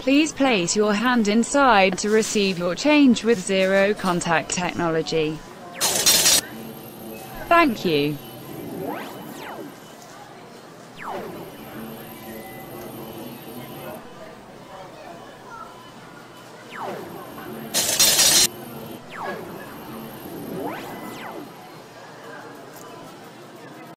Please place your hand inside to receive your change with zero contact technology. Thank you.